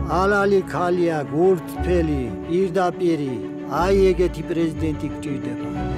ალალი ქალია, გურთფელი, პირდაპირი, აი ეგეთი პრეზიდენტი გჭირდება.